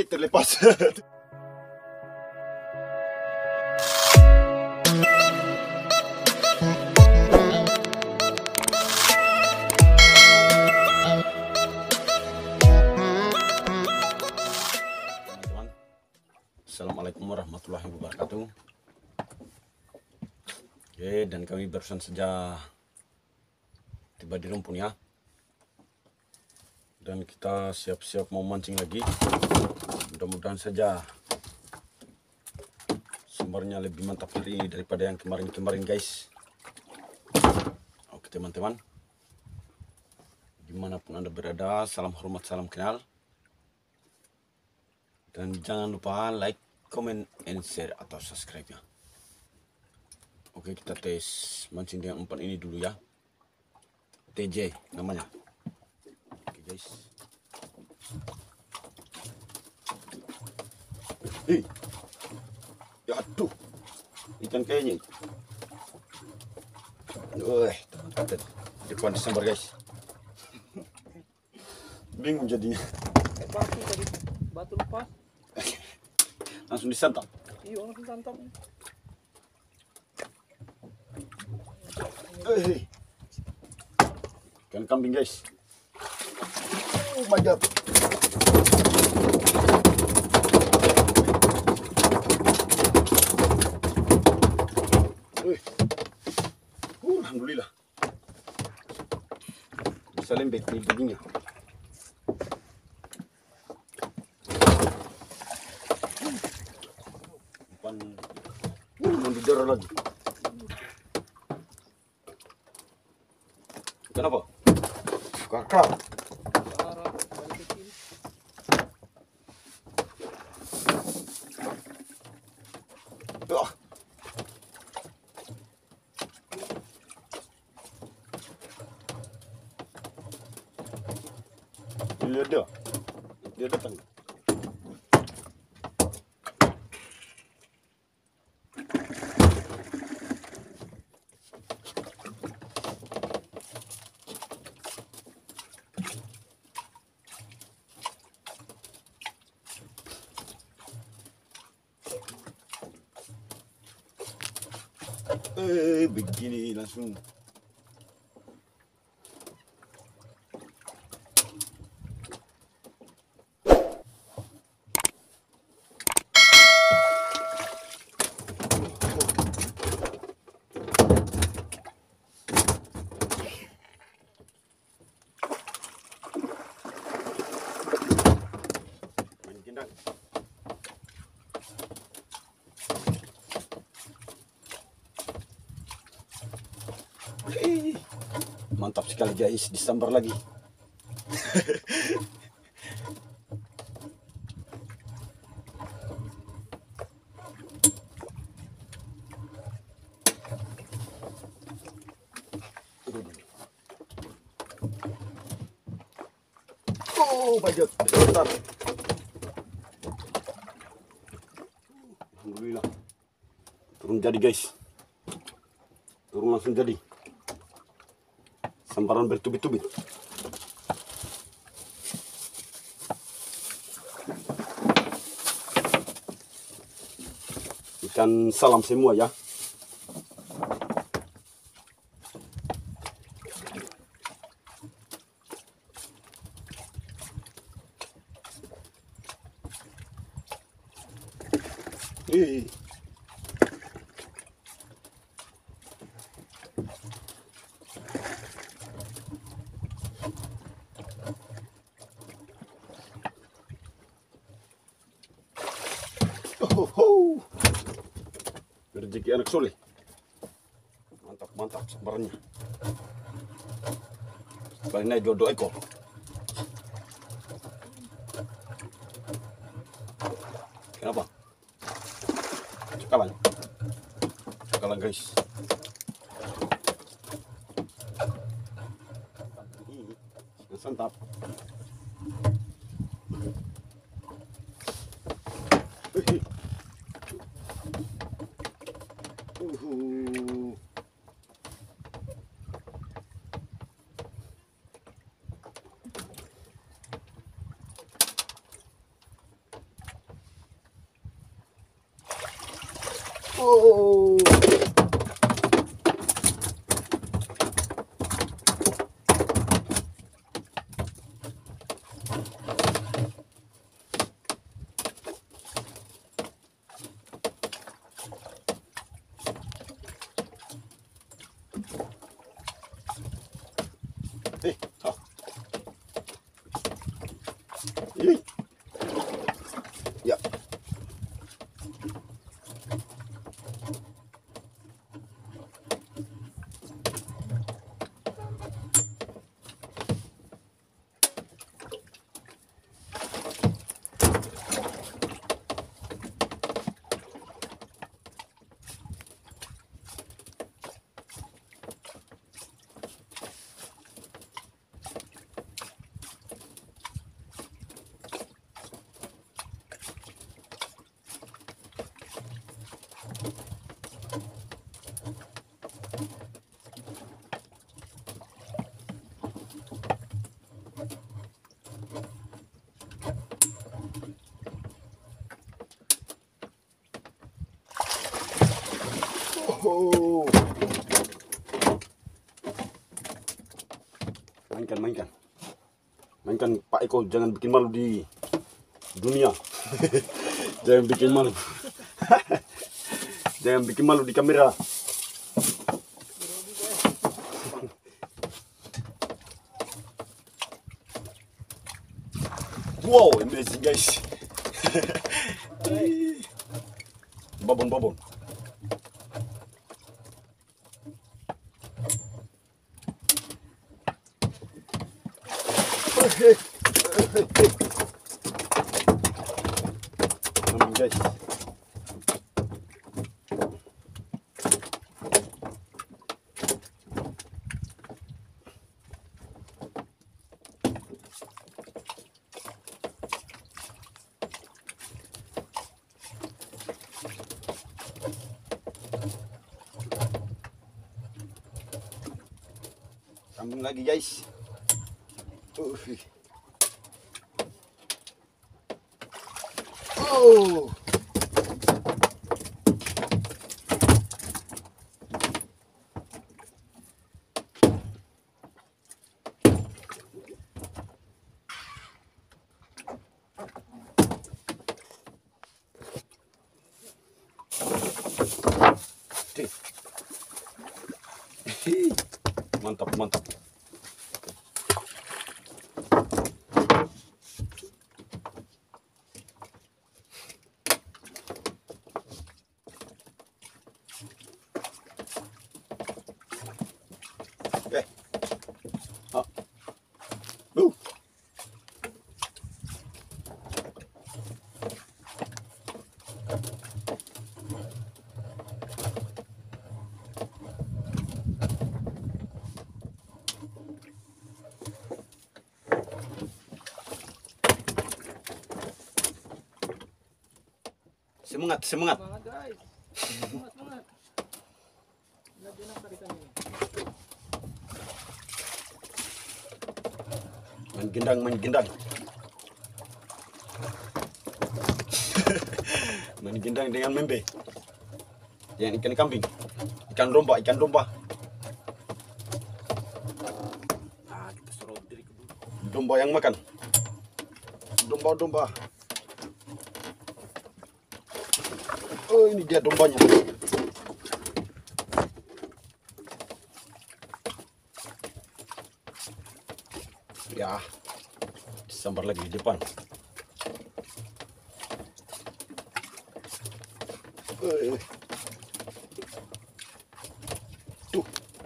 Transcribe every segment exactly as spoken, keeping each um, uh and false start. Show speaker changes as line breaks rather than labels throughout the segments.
Eh, terlepas. Teman-teman, Assalamualaikum warahmatullahi wabarakatuh. Oke, dan kami barusan saja tiba di rumpun ya. Dan kita siap-siap mau mancing lagi. Mudah-mudahan saja sumbernya lebih mantap hari ini daripada yang kemarin-kemarin guys. Oke teman-teman, dimanapun anda berada, salam hormat, salam kenal. Dan jangan lupa like, comment, and share atau subscribe ya. Oke, kita tes mancing dengan umpan ini dulu ya. T J namanya. Guys, eh, ya aduh, ikan kayaknya, wah, depan Desember guys, bingung jadinya.
Batu tadi, batu lepas,
langsung disantap.
iya langsung santap.
Eh, ikan kambing guys. Oh my god. Uh, Alhamdulillah. Bisa lembek nih giginya. Umpan uh, mendidara lagi. Kenapa? Kakak. Ah. Dia ada, dia datang. Eh, begini langsung. Main gendang. Eh, mantap sekali guys, disambar lagi. Oh my god, besar. Alhamdulillah. Turun jadi guys. Turun langsung jadi. Sambaran bertubit-tubit. Ikan salam semua ya. Eh. Oh, oh. Rezeki anak soleh. Mantap, mantap sambarannya. Kali ini dua-dua ekor. Kenapa? Cekalan. Cekalan guys. Ini santap. Uhuh. Oh. Eh, ha. Ih. Ya. Oh. Mainkan, mainkan. Mainkan Pak Eko, jangan bikin malu di dunia. Jangan bikin malu. Jangan bikin malu di kamera. Wow, amazing guys. Babon, babon. Amin guys. Sambung lagi guys. Uh. Oh. Mantap, mantap. Oke. Ah. Uh. Semangat, semangat.
Semangat guys. Semangat, semangat. Lagyan ng karikan ini.
Main gendang, main gendang. Main gendang dengan membe. Yang ikan kambing. Ikan domba, ikan domba. Nah, kita suruh diri ke bawah. Domba yang makan. Domba, domba. Oh, ini dia dombanya. Ya, disambar lagi di depan. Eh. Tuh.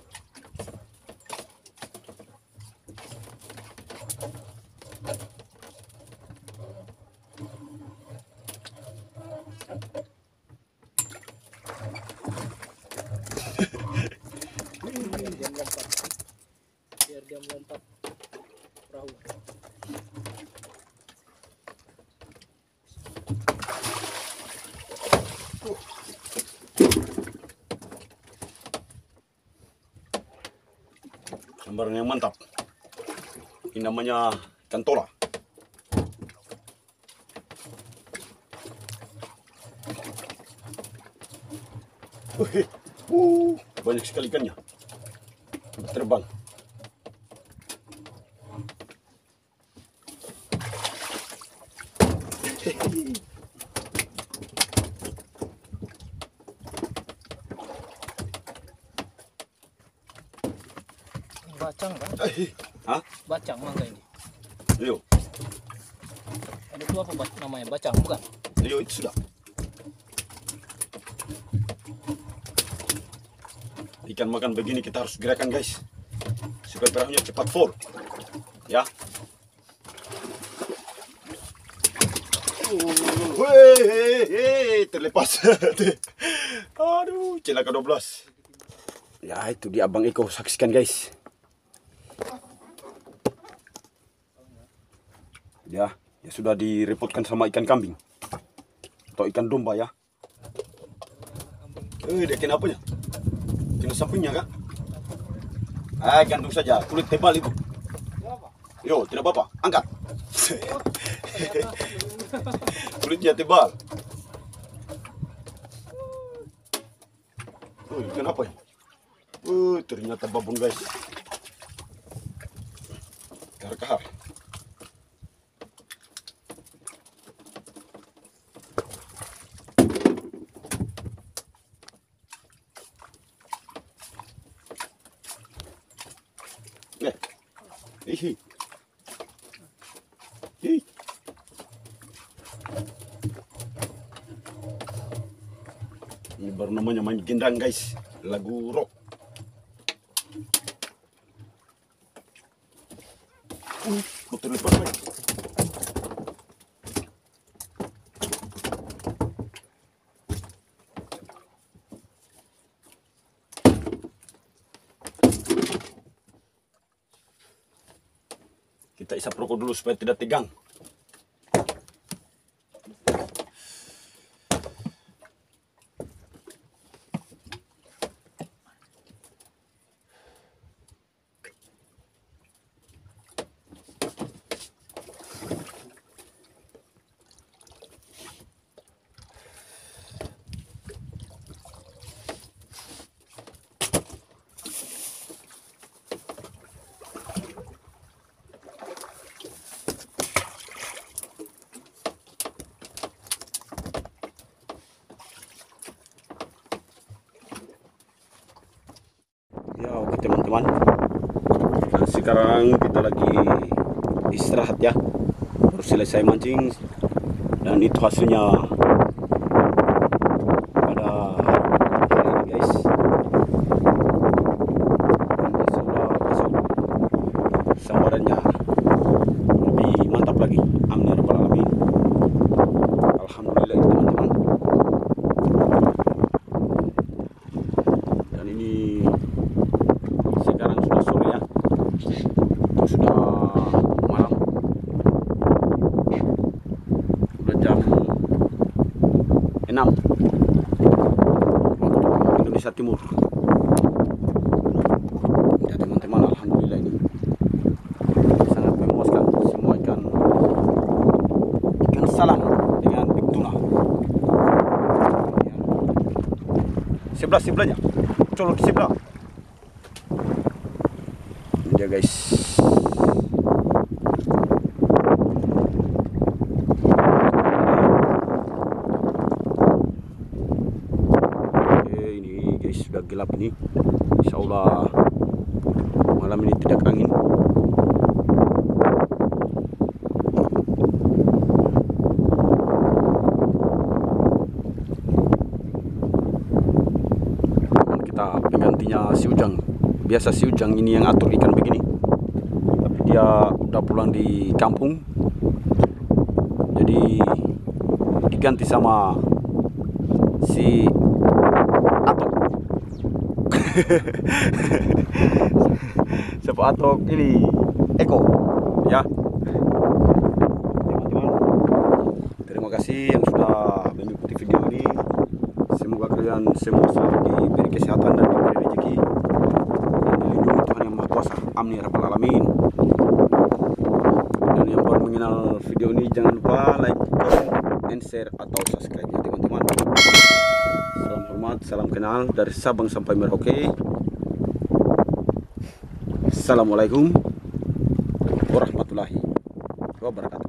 Biar dia melompat. Biar dia melompat perahu.
Sambaran yang mantap. Ini namanya ikan tola. Wih, uh, banyak sekali ikannya. Terbang.
Bacang kan?
Eh, hah?
Bacang mangga ini.
Leo,
Ada itu apa bac- namanya? Bacang bukan?
Leo itu sudah. Ikan makan begini kita harus gerakan guys, supaya perahunya cepat full. Ya. Wih, terlepas. Aduh, celaka dua belas. Ya itu dia Abang Eko, saksikan guys. Ya, ya sudah direpotkan sama ikan kambing atau ikan domba ya. Eh, dia kena apanya? Kena sampingnya kak? Ah, gantung saja, kulit tebal itu. Yo, tidak apa-apa, angkat. Kulitnya tebal. Oh, ikan apa ya? Uh, ternyata babon guys. Kahar-kahar. Eh, hihi. Hihi. Ini baru namanya main gendang guys, lagu rock. Uh, betul lepas lagi. Kita isap rokok dulu supaya tidak tegang. Ya oke teman-teman, nah, sekarang kita lagi istirahat ya, baru selesai mancing dan itu hasilnya pada hari ini guys. Dan insya Allah besok sambarannya lebih mantap lagi. Amin ya rabbal alamin. Alhamdulillah itu teman-teman. Dan ini sekarang sudah sore ya, sudah malam, sudah jam enam waktu Indonesia Timur ya teman-teman. Alhamdulillah ini sangat memuaskan, semua ikan ikan salang dengan big tuna ya. Sebelah sebelahnya, colok di sebelah dia guys. Oke, ini guys sudah gelap ini. Insya Allah malam ini tidak angin. Dan kita penggantinya si Ujang. Biasa si Ujang ini yang atur ikan begini, tapi dia udah pulang di kampung, jadi diganti sama si Atok. Siapa Atok ini? Eko ya teman-teman. Terima kasih yang sudah mengikuti video ini. Semoga kalian semua selalu diberi kesehatan dan diberi rezeki, dilindungi Tuhan yang Maha Kuasa. Amin ya rabbal alamin. Dan yang baru mengenal video ini jangan lupa like, comment, and share atau subscribe ya teman-teman. Salam hormat. selamat, salam kenal dari Sabang sampai Merauke. Assalamualaikum warahmatullahi wabarakatuh.